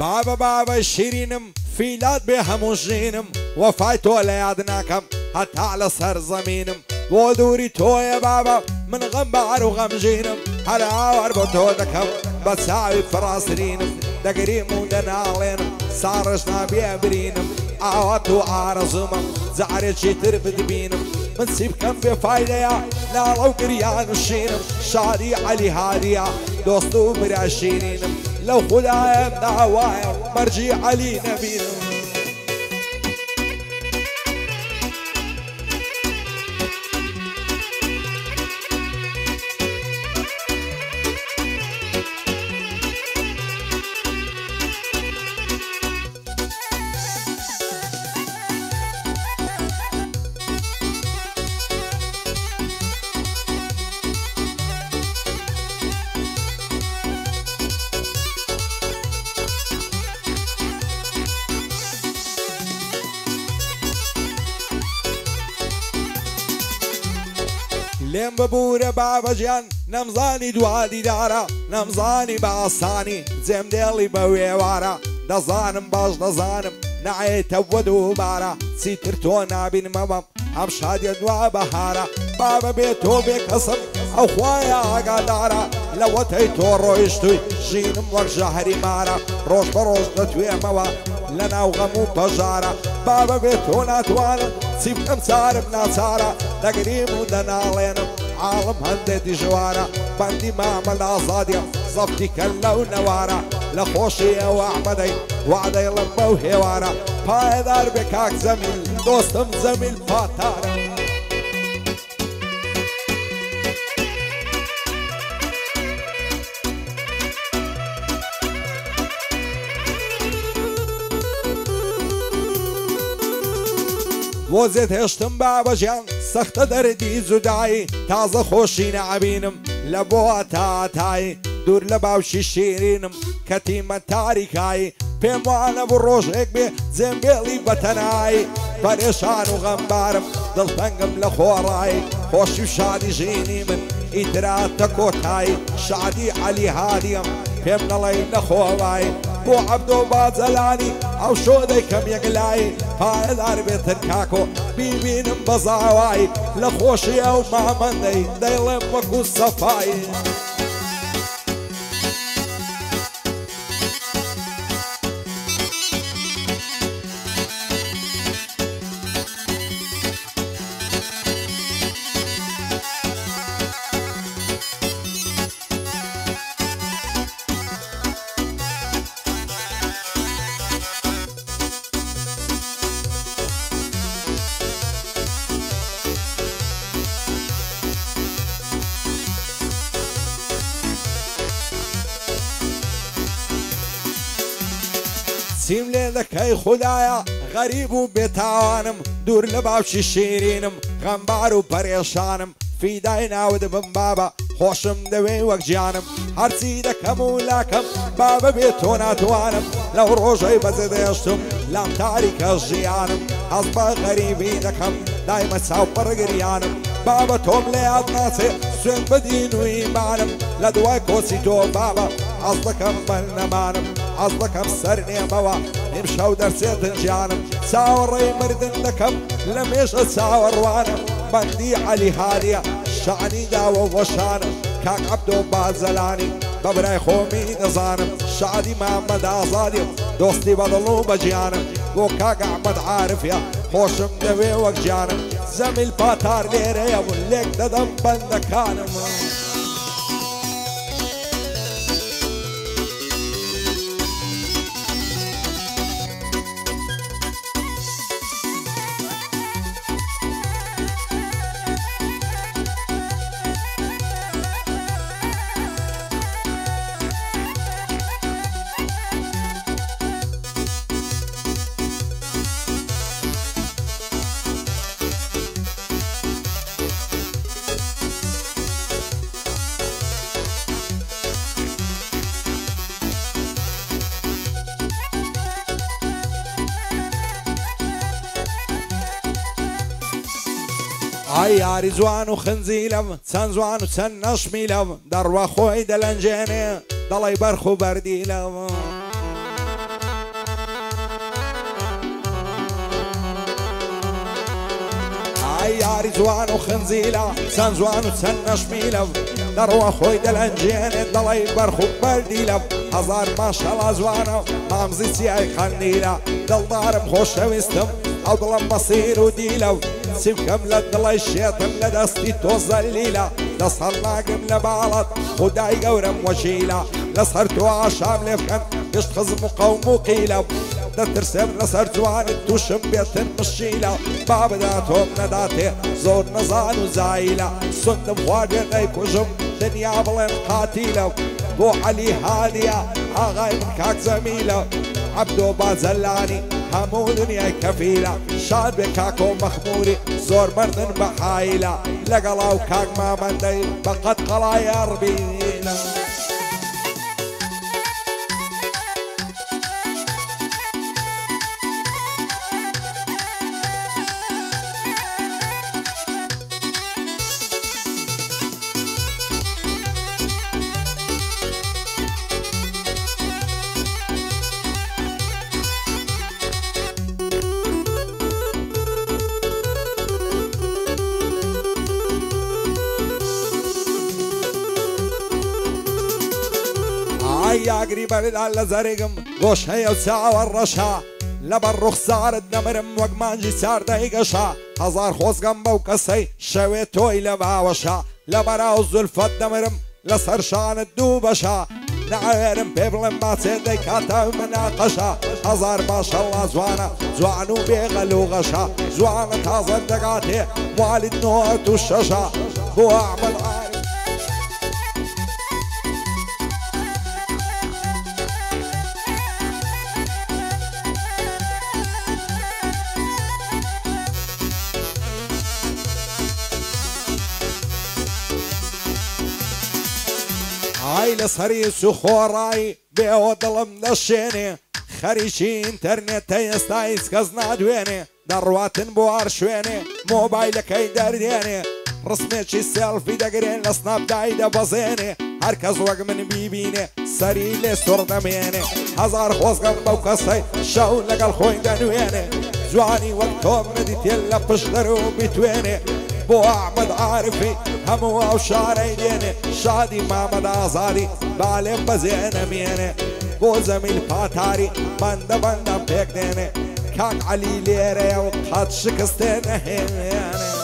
بابا شیرینم فیلات به همون ژینم وفای تۆ لە یاد ناکەم هەتا لە سەر زەمینم بۆ دووری تۆیە بابا من غەم بەعەر و غەمژینم هەر ئاوار بۆ تۆ دەکەم بە چاوی فراسرینم دەگریم و دەناڵێنم ساڕش نابێ برینم ئاوات و ئارەزومم جارێکی تر بتبینم من چی بکەم بێ فایدەیە ناڵە و گریان و شینم شادی عەلی هادیە دۆست و برا شیرینم لەو خودایەم داوایە مەرجی عەلی نەبینم لێم ببوورە بابەجیان نەمزانی دوا دیدارە نەمزانی بە ئاسانی جێم دێڵی بە وێوارە دەزانم باش دەزانم نایێتە بۆ دووبارە چیتر تۆ نابینمەوەم ئەم شادیە دوا بەهارە بابە بێ تۆ بێ کەسم ئەو خوایە ئاگادارە لەوەتەی تۆ ڕۆیشتووی ژینم وەک ژەهری مارە ڕۆژ بە ڕۆژ دەتوێمەوە لە ناو غەم و پەژارە بابە بێ تۆ ناتوانم چی بکەم چارم ناچارە دەگریم و دەناڵێنم عاڵم هەندێ دیژوارە بەندی مامە لە ئازادیە زەفتی کە لەو نەوارە لە خۆشی ئەوە ئەحمەدەی وعدەیڵم بەو هێوارە پایەدار بێ کاک زەمیل دۆستم زەمیل پاتارە بۆ زێت هێشتم بابەژیان سەختە دەردی جودایی تازە خۆشی نەعبینم لە بۆ تاتایی دوور لە باوشی شیرینم کە تیمە تاریکایی پێم وانە بوو ڕۆژێک بێ جێمبێڵی بەتەنایی پەرێشان و غەمبارم دڵتەنگم لە خۆڕایی خۆشی و شادی ژینی من ئیتراتە کۆتایی شادی عەلی هادیم پێم نەڵێ نەخۆوایی بۆ عەبدۆ باجەلانی ئەو شۆ دەیکەم یەکلایی پایەدار بێتن کاکۆ بیبینم بە زاوایی لە خۆشی ئەو مامەندەی دەیڵێم وەکو سەفایی چیم لێ دەکەی خودایە غەریب و بێتاوانم دوور لە باوشی شیرینم غەمبار و پەرێشانم فیدای ناود بم بابە خۆشم دەوێ وەک گیانم هەرچی دەکەم و لاکەم بابە بێت تۆ ناتوانم لەو ڕۆژەی بەجێ دەهێشتم لام تاریکە ژیانم هەز بە غەریبی دەکەم دایمە چاوپەڕگریانم بابە تۆم لە یاد ناچێ سوێن بەدین و ئیمانم لە دوای کۆچی تۆ بابە ئەز دەکەم بەرنەمانم ئەز دەکەم سەر نێمەوە ئیمشەو دەرچێتن گیانم چاوەڕێی مردن دەکەم لە مێشە چاوەڕوانم بەندی عەلی هادیە شانی داوە وەشانم کاک عەبدۆ باجەلانی بە برای خۆمی دەزانم شادی مامەد ئازادیم دۆستی بەدڵ و بەگیانم بۆ کاک ئەحمەد عارفە خۆشم دەوێ وەک گیانم زەمیل پاتار لێرەیە و لێک دەدەم بەندەکانم ئای یاری جوان و خنزیلم چەند جوان و چەند نەشمیلم دەڕوا خۆی دەلەنجێنێ دەڵی بەرخ و بەردیلم عياري جوان وخنزيلة سان جوان وسن نشميلة دروة خوي دلنجين دلي برخو برديلة هزار ما شاء الله جوانة مامزي سياي خنيلة دل دارم خوش ويستم او دلم بصير وديلة سيبكم لدلي الشيطم لدستي توزليلة لصهر ناقم لبالط خداي قورم وشيلة لصهرتو عشام لفكن يشتخز مقوم وقيلة ترسم لصهر جوان توشم بيتن مشيلة بابداتهم نداتي زور نزان وزايلة سندم خواجر نيكوشم دنيا بلين قاتيلة بو علي هادية آغاي من كاك زميلة عبدو بازلاني همو دنيا كفيلة شاد بكاكو مخموري زور مردن بحايلة لقلاو كاك ما مندي بقت قلايا ربيلة يا قريبة للعلة زرقم غوش هي وساعة والرشا لبر رخصار الدمرم وقمانجي سار دايقشا هزار خوز قنبا وكسي شويتوي لباوشا لبرا الزلفة الدمرم لصر شان الدوبشا نعيرم بيبلن ما تسيدي كاتا ومناقشا هزار ما شاء الله زوانا زوانو بيغلو غشا زوانا تازر دقاتي والد نوت والششا بو اعمل عارف هاي لصريس وخوراي بيو ظلم دشيني خريشي انترنت يستايس كزنا دويني درواتن بوار شويني موبايلك يدرديني رسمتشي سيلفي دقرين لسناب دايدا بزيني هركز وق من بيبيني سري لي سردميني هزار خوز قنبا وكسي شاو لقل خوين دانويني جواني وقتهم نديت يلا بشدرو بتويني بو احمد عارفي همو او شاري ديني شادي محمد آزادي بالم بزين ميني بو زميل باتاري بند بيك ديني كاك علي ليري وقات شكستين هيني